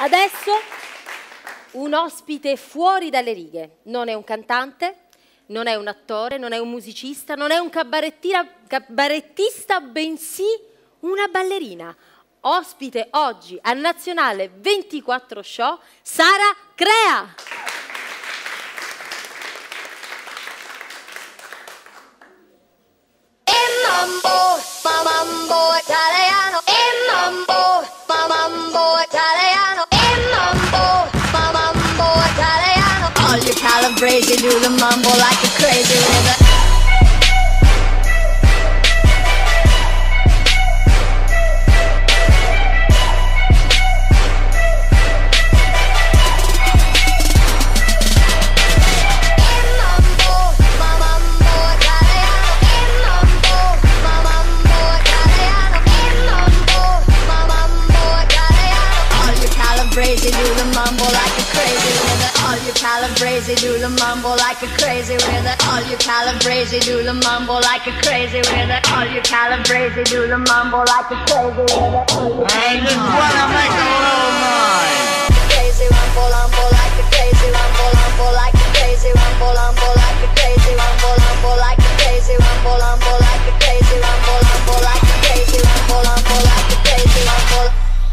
Adesso un ospite fuori dalle righe. Non è un cantante, non è un attore, non è un musicista, non è un cabarettista, bensì una ballerina. Ospite oggi al Nazionale 24 Show, Sara Crea. Mambo italiano, mambo italiano, mambo italiano. All you calabrese do the mambo like a crazy rhythm. Calabrese do the mambo like a crazy rhythm. All you Calabrese do the mambo like a crazy rhythm. All you Calabrese do the mambo like a crazy rhythm. All you Calabrese do the mambo like a crazy rhythm. I just wanna make a little noise. Crazy rumble, rumble like a crazy rumble, rumble like a crazy rumble, rumble like a crazy rumble, rumble like a crazy rumble, rumble like a crazy rumble, rumble like a crazy rumble, rumble like a crazy rumble.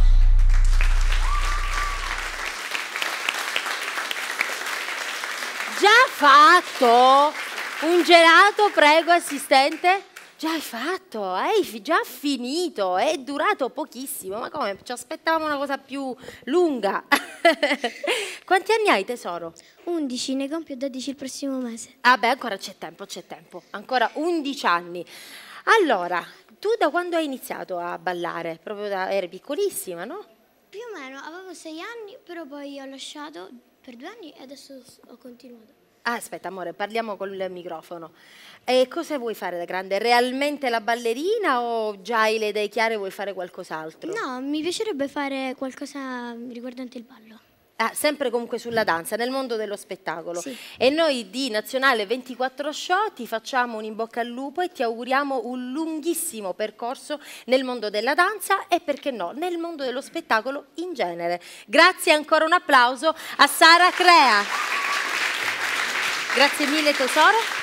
Già fatto? Un gelato, prego, assistente? Già hai fatto? Hai già finito? È durato pochissimo. Ma come? Ci aspettavamo una cosa più lunga. Quanti anni hai, tesoro? 11, ne compio 12 il prossimo mese. Ah beh, ancora c'è tempo, c'è tempo. Ancora 11 anni. Allora, tu da quando hai iniziato a ballare? Proprio eri piccolissima, no? Più o meno, avevo 6 anni, però poi ho lasciato per 2 anni e adesso ho continuato. Ah, aspetta, amore, parliamo col microfono. E cosa vuoi fare da grande? Realmente la ballerina o già hai le idee chiare e vuoi fare qualcos'altro? No, mi piacerebbe fare qualcosa riguardante il ballo. Ah, sempre comunque sulla danza, nel mondo dello spettacolo. Sì. E noi di Nazionale 24 Show ti facciamo un in bocca al lupo e ti auguriamo un lunghissimo percorso nel mondo della danza e, perché no, nel mondo dello spettacolo in genere. Grazie, ancora un applauso a Sara Crea. Grazie mille, tesoro.